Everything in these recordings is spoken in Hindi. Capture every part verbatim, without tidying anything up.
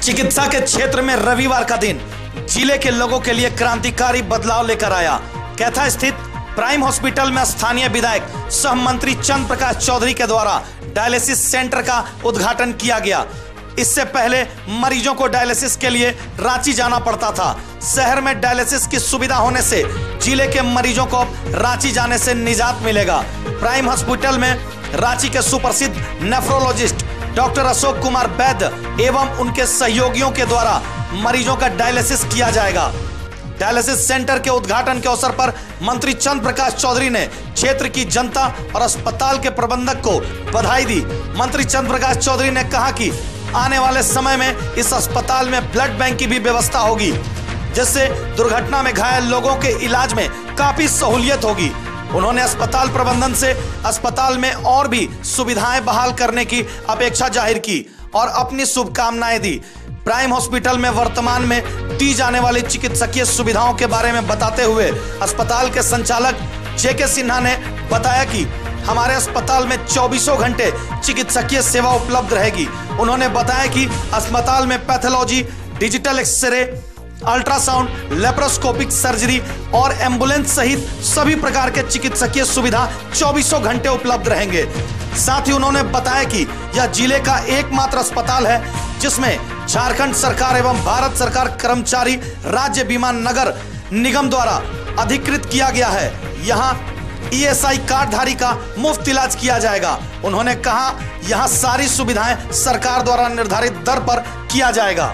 चिकित्सा के क्षेत्र में रविवार का दिन जिले के लोगों के लिए क्रांतिकारी बदलाव लेकर आया। कैथा स्थित प्राइम हॉस्पिटल में स्थानीय विधायक सह मंत्री चंद्र प्रकाश चौधरी के द्वारा डायलिसिस सेंटर का उद्घाटन किया गया। इससे पहले मरीजों को डायलिसिस के लिए रांची जाना पड़ता था। शहर में डायलिसिस की सुविधा होने से जिले के मरीजों को रांची जाने से निजात मिलेगा। प्राइम हॉस्पिटल में रांची के सुप्रसिद्ध नेफ्रोलॉजिस्ट डॉक्टर अशोक कुमार वैद्य एवं उनके सहयोगियों के द्वारा मरीजों का डायलिसिस किया जाएगा। डायलिसिस सेंटर के उद्घाटन के अवसर पर मंत्री चंद्र प्रकाश चौधरी ने क्षेत्र की जनता और अस्पताल के प्रबंधक को बधाई दी। मंत्री चंद्र प्रकाश चौधरी ने कहा कि आने वाले समय में इस अस्पताल में ब्लड बैंक की भी व्यवस्था होगी, जिससे दुर्घटना में घायल लोगों के इलाज में काफी सहूलियत होगी। उन्होंने अस्पताल प्रबंधन से अस्पताल में और भी सुविधाएं बहाल करने की अपेक्षा जाहिर की और अपनी शुभकामनाएं दी। प्राइम हॉस्पिटल में वर्तमान में दी जाने वाली चिकित्सकीय सुविधाओं के बारे में बताते हुए अस्पताल के संचालक जेके सिन्हा ने बताया कि हमारे अस्पताल में चौबीसों घंटे चिकित्सकीय सेवा उपलब्ध रहेगी। उन्होंने बताया कि अस्पताल में pathology, digital x-ray, ultrasound, laparoscopic surgery और एम्बुलेंस सहित सभी प्रकार के चिकित्सकीय सुविधा चौबीसों घंटे उपलब्ध रहेंगे। साथ ही उन्होंने बताया कि यह जिले का एकमात्र अस्पताल है जिसमें झारखंड सरकार एवं भारत सरकार कर्मचारी राज्य बीमा नगर निगम द्वारा अधिकृत किया गया है। यहाँ ई एस आई कार्डधारी का मुफ्त इलाज किया जाएगा। उन्होंने कहा यहाँ सारी सुविधाएं सरकार द्वारा निर्धारित दर पर किया जाएगा।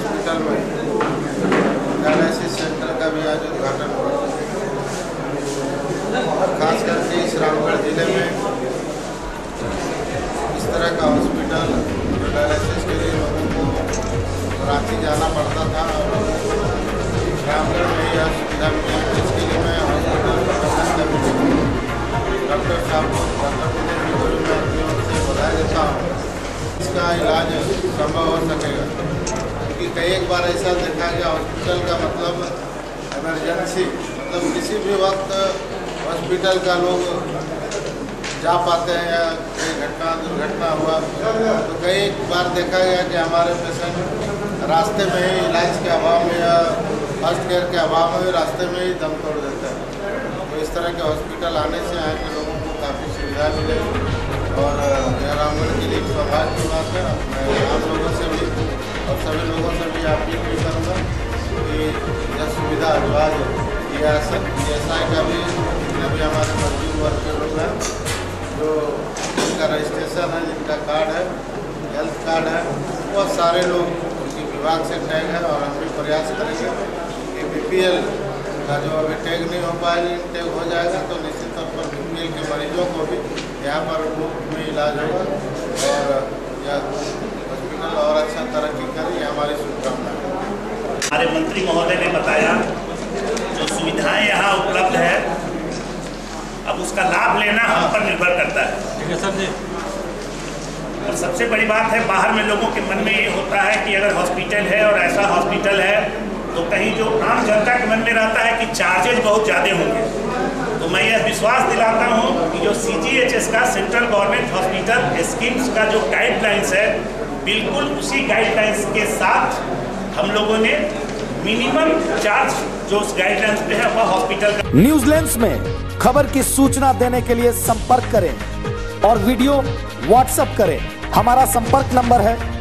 डायलिसिस सेंटर का भी आज उद्घाटन हुआ। खास करके इस रामगढ़ जिले में इस तरह का हॉस्पिटल जो डायलिसिस के लिए लोगों को रांची जाना पड़ता था, रामगढ़ में यह सुविधा मिली, जिसके लिए मैं हॉस्पिटल प्रबंधन का भी डॉक्टर साहब को से बधाई देता हूँ। इसका इलाज संभव हो सकेगा क्योंकि कई एक बार ऐसा देखा गया हॉस्पिटल का मतलब इमरजेंसी, मतलब किसी भी वक्त हॉस्पिटल का लोग जा पाते हैं या कोई घटना दुर्घटना हुआ तो कई एक बार देखा गया कि हमारे पेशेंट रास्ते में ही इलाज के अभाव में या फर्स्ट केयर के अभाव में रास्ते में ही दम तोड़ देते हैं। तो इस तरह के हॉस्पिटल आने से यहाँ के लोगों को काफ़ी सुविधा मिलेगी और रामगढ़ के लिए सौभाग्य की बात है। मैं आम लोगों से भी और सभी लोगों से भी अपील भी करूँगा कि यह सुविधा जो आज ई एस आई का भी जितने भी हमारे मजदूर वर्ग के लोग हैं जो जिनका रजिस्ट्रेशन है, जिनका कार्ड है, हेल्थ कार्ड है, वो सारे लोग उनकी विभाग से टैग है और हम भी प्रयास करेंगे कि बी पी एल का जो अभी टैग नहीं हो पाएगा टैग हो जाएगा तो निश्चित तौर पर बी पी एल के मरीजों को भी यहाँ पर मुफ्त में इलाज होगा और यह हॉस्पिटल और अच्छा तरक्की करे, ये हमारी शुभकामना है। हमारे मंत्री महोदय ने बताया जो सुविधाएं यहाँ उपलब्ध है, अब उसका लाभ लेना हम पर निर्भर करता है। ठीक है सर जी। और सबसे बड़ी बात है, बाहर में लोगों के मन में ये होता है कि अगर हॉस्पिटल है और ऐसा हॉस्पिटल है तो कहीं जो आम जनता के मन में रहता है कि चार्जेज बहुत ज़्यादा होंगे। तो मैं यह विश्वास दिलाता हूँ कि जो सी जी एच एस का सेंट्रल गवर्नमेंट हॉस्पिटल स्कीम्स का जो गाइडलाइंस है, बिल्कुल उसी गाइडलाइंस के साथ हम लोगों ने मिनिमम चार्ज जो उस गाइडलाइंस पे है वह हॉस्पिटल का। न्यूजीलैंड में खबर की सूचना देने के लिए संपर्क करें और वीडियो व्हाट्सएप करें। हमारा संपर्क नंबर है